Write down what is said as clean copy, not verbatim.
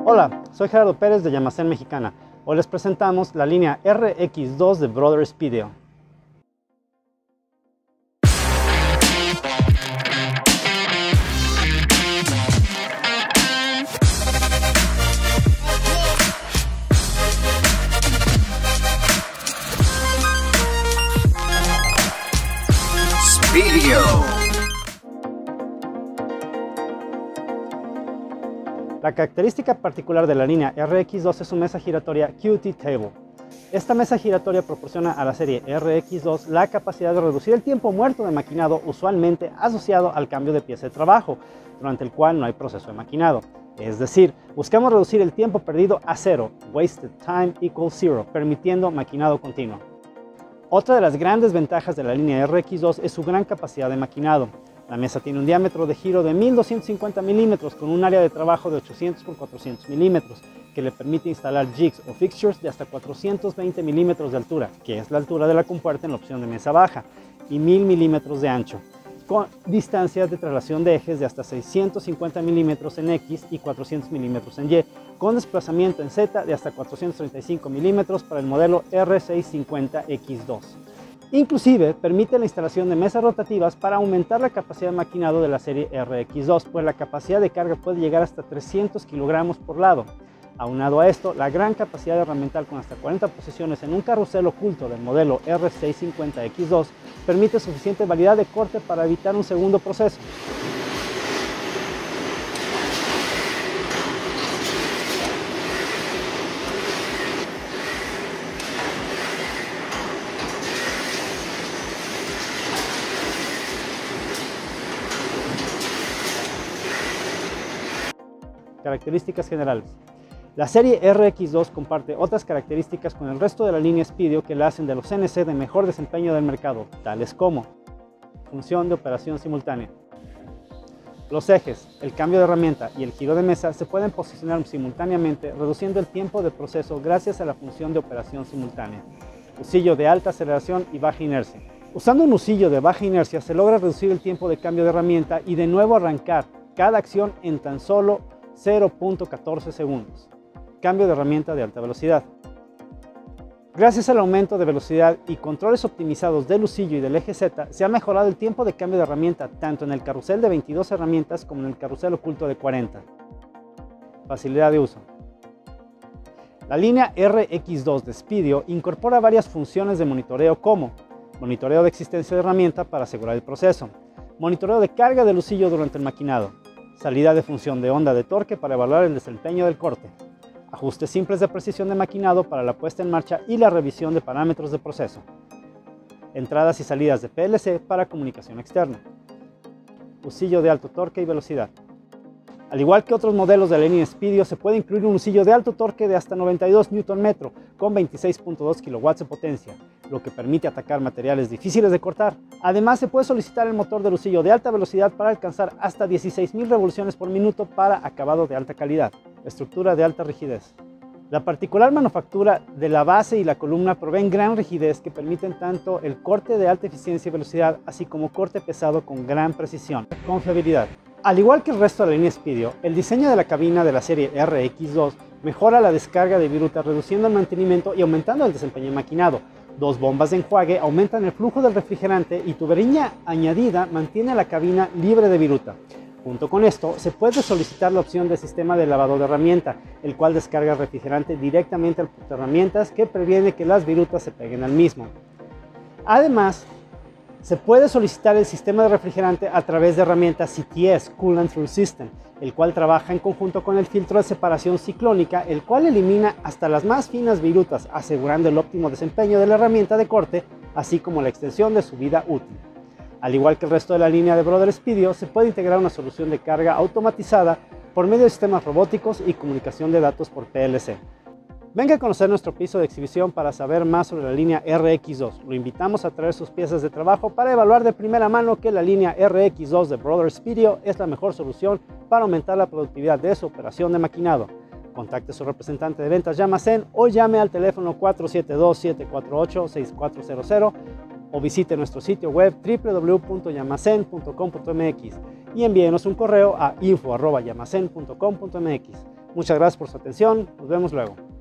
Hola, soy Gerardo Pérez de Yamazen Mexicana. Hoy les presentamos la línea RX2 de Brother Speedio. La característica particular de la línea RX2 es su mesa giratoria QT Table. Esta mesa giratoria proporciona a la serie RX2 la capacidad de reducir el tiempo muerto de maquinado usualmente asociado al cambio de pieza de trabajo, durante el cual no hay proceso de maquinado. Es decir, buscamos reducir el tiempo perdido a cero, wasted time equals zero, permitiendo maquinado continuo. Otra de las grandes ventajas de la línea RX2 es su gran capacidad de maquinado. La mesa tiene un diámetro de giro de 1250 milímetros con un área de trabajo de 800 por 400 milímetros, que le permite instalar jigs o fixtures de hasta 420 milímetros de altura, que es la altura de la compuerta en la opción de mesa baja, y 1000 milímetros de ancho, con distancias de traslación de ejes de hasta 650 milímetros en X y 400 milímetros en Y, con desplazamiento en Z de hasta 435 milímetros para el modelo R650X2. Inclusive permite la instalación de mesas rotativas para aumentar la capacidad de maquinado de la serie RX2, pues la capacidad de carga puede llegar hasta 300 kilogramos por lado. Aunado a esto, la gran capacidad de herramental con hasta 40 posiciones en un carrusel oculto del modelo R650X2 permite suficiente variedad de corte para evitar un segundo proceso. Características generales. La serie RX2 comparte otras características con el resto de la línea Speedio que la hacen de los CNC de mejor desempeño del mercado, tales como función de operación simultánea. Los ejes, el cambio de herramienta y el giro de mesa se pueden posicionar simultáneamente, reduciendo el tiempo de proceso gracias a la función de operación simultánea. Husillo de alta aceleración y baja inercia. Usando un husillo de baja inercia se logra reducir el tiempo de cambio de herramienta y de nuevo arrancar cada acción en tan solo 0.14 segundos. Cambio de herramienta de alta velocidad. Gracias al aumento de velocidad y controles optimizados del husillo y del eje Z, se ha mejorado el tiempo de cambio de herramienta tanto en el carrusel de 22 herramientas como en el carrusel oculto de 40. Facilidad de uso. La línea RX2 de Speedio incorpora varias funciones de monitoreo como monitoreo de existencia de herramienta para asegurar el proceso, monitoreo de carga del husillo durante el maquinado, salida de función de onda de torque para evaluar el desempeño del corte, ajustes simples de precisión de maquinado para la puesta en marcha y la revisión de parámetros de proceso, entradas y salidas de PLC para comunicación externa, husillo de alto torque y velocidad. Al igual que otros modelos de la línea Speedio, se puede incluir un husillo de alto torque de hasta 92 Nm con 26.2 kW de potencia, lo que permite atacar materiales difíciles de cortar. Además, se puede solicitar el motor del husillo de alta velocidad para alcanzar hasta 16.000 revoluciones por minuto para acabado de alta calidad. Estructura de alta rigidez. La particular manufactura de la base y la columna proveen gran rigidez que permiten tanto el corte de alta eficiencia y velocidad, así como corte pesado con gran precisión. Confiabilidad. Al igual que el resto de la línea Speedio, el diseño de la cabina de la serie RX2 mejora la descarga de viruta, reduciendo el mantenimiento y aumentando el desempeño maquinado. Dos bombas de enjuague aumentan el flujo del refrigerante y tubería añadida mantiene la cabina libre de viruta. Junto con esto, se puede solicitar la opción de sistema de lavado de herramienta, el cual descarga el refrigerante directamente al portaherramientas que previene que las virutas se peguen al mismo. Además, se puede solicitar el sistema de refrigerante a través de herramientas CTS, Coolant Through System, el cual trabaja en conjunto con el filtro de separación ciclónica, el cual elimina hasta las más finas virutas, asegurando el óptimo desempeño de la herramienta de corte, así como la extensión de su vida útil. Al igual que el resto de la línea de Brother Speedio, se puede integrar una solución de carga automatizada por medio de sistemas robóticos y comunicación de datos por PLC. Venga a conocer nuestro piso de exhibición para saber más sobre la línea RX2. Lo invitamos a traer sus piezas de trabajo para evaluar de primera mano que la línea RX2 de Brother Speedio es la mejor solución para aumentar la productividad de su operación de maquinado. Contacte a su representante de ventas Yamazen o llame al teléfono 472-748-6400 o visite nuestro sitio web www.yamazen.com.mx y envíenos un correo a info@yamazen.com.mx. Muchas gracias por su atención, nos vemos luego.